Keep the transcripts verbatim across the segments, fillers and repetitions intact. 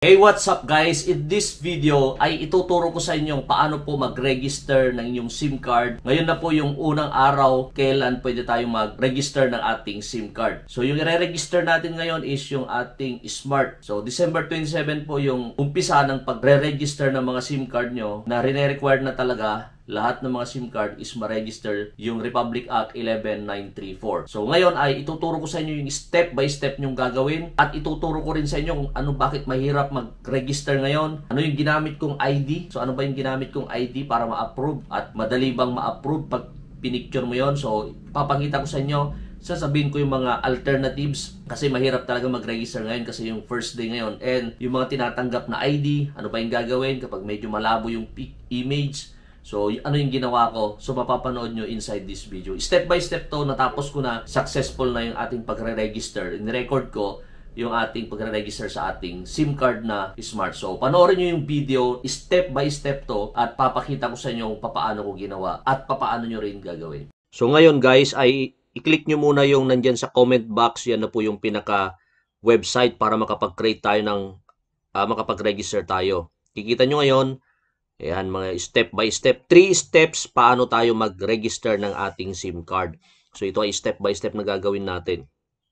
Hey, what's up guys? In this video ay ituturo ko sa inyo paano po mag-register ng inyong SIM card. Ngayon na po yung unang araw kailan pwede tayong mag-register ng ating SIM card. So yung i-register natin ngayon is yung ating Smart. So December twenty-seven po yung umpisa ng pagre-register ng mga SIM card nyo na rene-required na talaga lahat ng mga SIM card is ma-register yung Republic Act eleven nine thirty-four. So ngayon ay ituturo ko sa inyo yung step by step nyong gagawin at ituturo ko rin sa inyo kung ano bakit mahirap mag-register ngayon, ano yung ginamit kong I D. So ano ba yung ginamit kong I D para ma-approve at madali bang ma-approve pag pinicture mo yon. So papakita ko sa inyo, sasabihin ko yung mga alternatives kasi mahirap talaga mag-register ngayon kasi yung first day ngayon, and yung mga tinatanggap na I D, ano ba yung gagawin kapag medyo malabo yung image. So, ano yung ginawa ko? So, mapapanood nyo inside this video. Step by step to, natapos ko na, successful na yung ating pagre-register. In-record ko yung ating pagre-register sa ating SIM card na Smart. So, panoorin nyo yung video, step by step to, at papakita ko sa inyo kung paano ko ginawa at paano nyo rin gagawin. So, ngayon guys, ay i-click nyo muna yung nandyan sa comment box. Yan na po yung pinaka-website para makapag-create tayo ng, uh, makapag-register tayo. Kikita nyo ngayon, ayan, mga step by step. Three steps paano tayo mag-register ng ating SIM card. So, ito ay step by step na gagawin natin.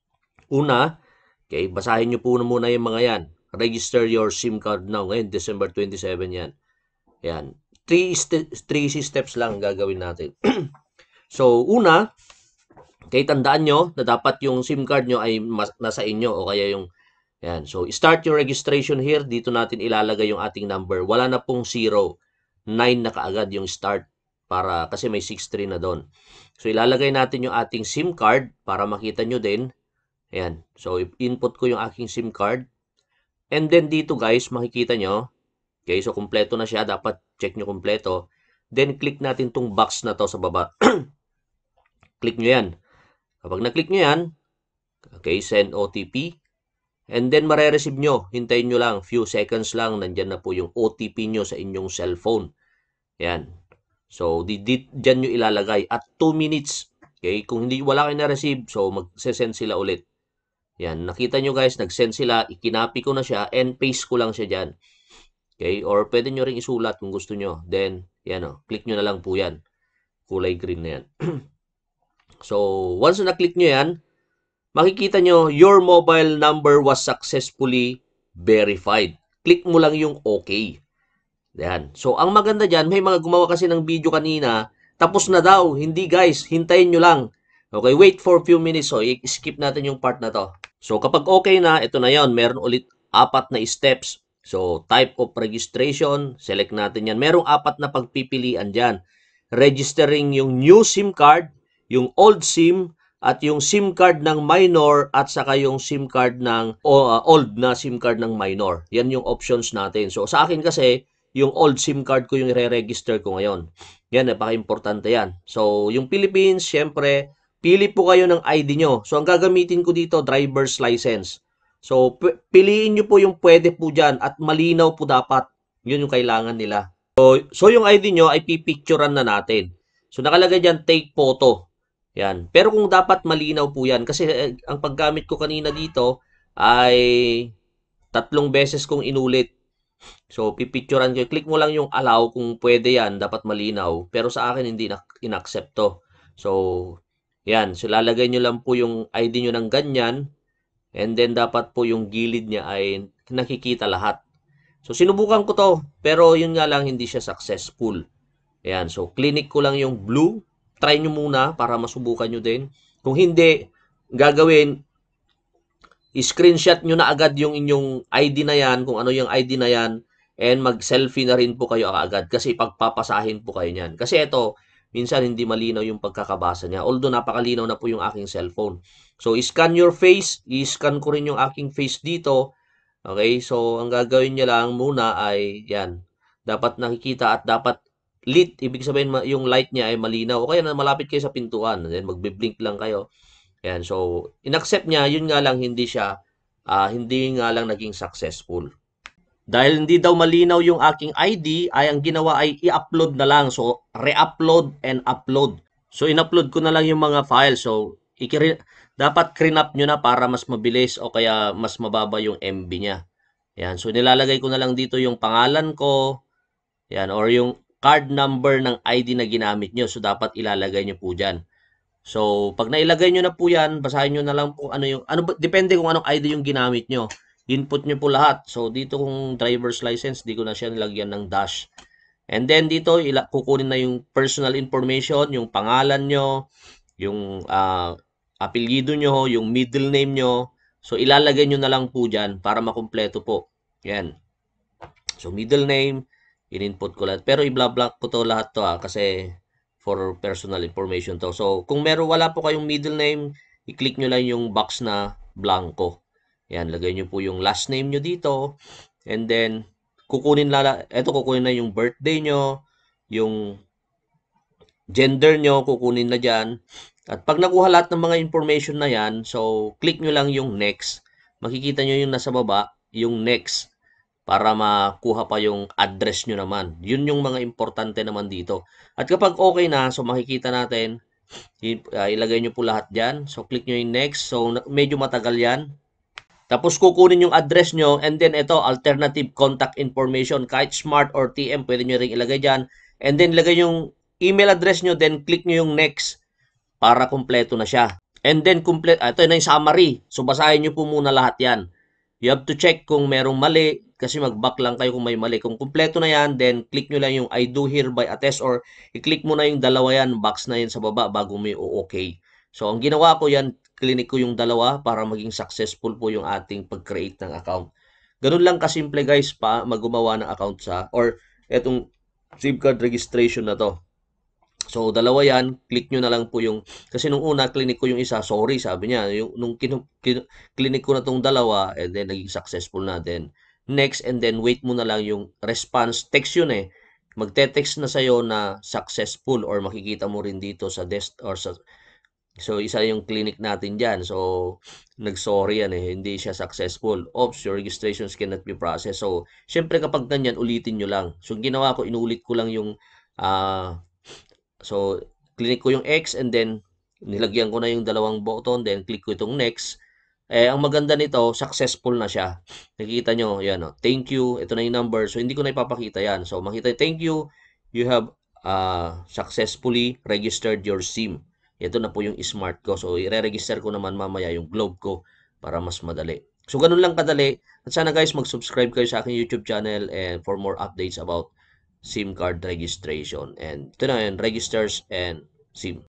Una, okay, basahin nyo po muna yung mga yan. Register your SIM card now. Ngayon, December twenty-seven yan. Ayan. Three, st three steps lang gagawin natin. So, una, okay, tandaan nyo na dapat yung SIM card nyo ay nasa inyo o kaya yung yan. So, start your registration here. Dito natin ilalagay yung ating number. Wala na pong zero. nine na kaagad yung start para kasi may six three na doon. So, ilalagay natin yung ating SIM card para makita nyo din. Ayan. So, input ko yung aking SIM card. And then dito guys, makikita nyo. Okay, so kumpleto na siya. Dapat check nyo kumpleto. Then, click natin tong box na to sa baba. Click nyo yan. Kapag na-click nyo yan, okay, send O T P. And then, mare-receive nyo. Hintayin nyo lang. Few seconds lang. Nandyan na po yung O T P nyo sa inyong cellphone. Yan. So, di, di, dyan nyo ilalagay. At two minutes. Okay? Kung hindi, wala kayo na-receive, so, mag-send sila ulit. Yan. Nakita nyo guys, nag-send sila. Ikinapi ko na siya and paste ko lang siya dyan. Okay? Or pwede nyo ring isulat kung gusto nyo. Then, yan o. Click nyo na lang po yan. Kulay green na yan. So, once na na-click nyo yan, makikita nyo, your mobile number was successfully verified. Click mo lang yung OK. Yan. So, ang maganda dyan, may mga gumawa kasi ng video kanina, tapos na daw. Hindi guys, hintayin nyo lang. Okay, wait for a few minutes. So, i-skip natin yung part na to. So, kapag okay na, ito na yon. Meron ulit apat na steps. So, type of registration, select natin yan. Merong apat na pagpipilian dyan. Registering yung new SIM card, yung old SIM, at yung SIM card ng minor at saka yung SIM card ng uh, old na SIM card ng minor. Yan yung options natin. So sa akin kasi, yung old SIM card ko yung i-register ko ngayon. Yan, napaka-importante yan. So yung Philippines, syempre, pili po kayo ng I D nyo. So ang gagamitin ko dito, driver's license. So piliin nyo po yung pwede po dyan at malinaw po dapat. Yun yung kailangan nila. So, so yung I D nyo ay pipicturean na natin. So nakalagay dyan, take photo. Yan. Pero kung dapat malinaw po yan, kasi eh, ang paggamit ko kanina dito ay tatlong beses kong inulit. So, pipicturean ko. Click mo lang yung allow kung pwede yan, dapat malinaw. Pero sa akin, hindi in-accept to. So, yan. So, lalagay nyo lang po yung I D nyo ng ganyan. And then, dapat po yung gilid niya ay nakikita lahat. So, sinubukan ko to. Pero, yun nga lang, hindi siya successful. Yan. So, clinic ko lang yung blue. Try nyo muna para masubukan nyo din. Kung hindi, gagawin, i-screenshot nyo na agad yung inyong I D na yan, kung ano yung I D na yan, and mag-selfie na rin po kayo agad kasi pagpapasahin po kayo niyan. Kasi ito, minsan hindi malinaw yung pagkakabasa niya. Although napakalinaw na po yung aking cellphone. So, i-scan your face. I-scan ko rin yung aking face dito. Okay, so ang gagawin nyo lang muna ay yan. Dapat nakikita at dapat lit, ibig sabihin yung light niya ay malinaw. O kaya na malapit kayo sa pintuan. Then magbe-blink lang kayo. Ayan, so in-accept niya, yun nga lang hindi siya, uh, hindi nga lang naging successful. Dahil hindi daw malinaw yung aking I D, ay ang ginawa ay i-upload na lang. So, re-upload and upload. So, in-upload ko na lang yung mga files. So, dapat clean up nyo na para mas mabilis o kaya mas mababa yung M B niya. Yan. So, nilalagay ko na lang dito yung pangalan ko. Yan. Or yung card number ng I D na ginamit nyo. So, dapat ilalagay nyo po dyan. So, pag nailagay nyo na po yan, basahin nyo na lang po ano yung, ano, depende kung anong I D yung ginamit nyo. Input nyo po lahat. So, dito kung driver's license, di ko na siya nilagyan ng dash. And then, dito, ila, kukunin na yung personal information, yung pangalan nyo, yung uh, apelyido nyo, yung middle name nyo. So, ilalagay nyo na lang po dyan para makumpleto po. Yan. So, middle name, in-input ko lahat. Pero, i-block ko to lahat to ah, kasi for personal information to. So, kung meron wala po kayong middle name, i-click nyo lang yung box na blanco. Yan, lagay nyo po yung last name nyo dito. And then, kukunin lala, eto kukunin na yung birthday nyo, yung gender nyo, kukunin na dyan. At pag nakuha lahat ng mga information na yan, so, click nyo lang yung next. Makikita nyo yung nasa baba, yung next para makuha pa yung address nyo naman. Yun yung mga importante naman dito. At kapag okay na, so makikita natin, uh, ilagay nyo po lahat dyan. So, click nyo yung next. So, medyo matagal yan. Tapos, kukunin yung address nyo. And then, ito, alternative contact information. Kahit smart or T M, pwede nyo rin ilagay dyan. And then, ilagay yung email address nyo. Then, click nyo yung next para kumpleto na siya. And then, complete, ah, ito na yung summary. So, basahin nyo po muna lahat yan. You have to check kung merong mali kasi mag-back lang kayo kung may mali. Kung kumpleto na yan, then click nyo lang yung I do hereby attest or i-click mo na yung dalawa yan, box na yan sa baba bago mo i-okay. So, ang ginawa ko yan, clinic ko yung dalawa para maging successful po yung ating pag-create ng account. Ganun lang kasimple guys pa maggumawa ng account sa or etong SIM card registration na to. So, dalawa yan, click nyo na lang po yung, kasi nung una, clinic ko yung isa, sorry, sabi niya, yung, nung kinu, kinu, clinic ko na tong dalawa, and then naging successful na, then next, and then wait mo na lang yung response, text yun eh, magte-text na sa'yo na successful, or makikita mo rin dito sa desk, or sa, so, isa yung clinic natin dyan, so, nag-sorry yan eh, hindi siya successful, oops, your registrations cannot be processed, so, syempre kapag ganyan, ulitin nyo lang, so, ginawa ko, inulit ko lang yung, ah, uh, so, click ko yung X and then nilagyan ko na yung dalawang button, then click ko itong next. Eh, ang maganda nito, successful na siya. Nakikita nyo, yan o, thank you, ito na yung number. So, hindi ko na ipapakita yan. So, makita, thank you, you have uh, successfully registered your SIM. Ito na po yung smart ko. So, i-re-register ko naman mamaya yung globe ko para mas madali. So, ganun lang kadali. At sana guys, mag-subscribe kayo sa aking YouTube channel and for more updates about SIM card registration. And ito na yun, registers and SIM.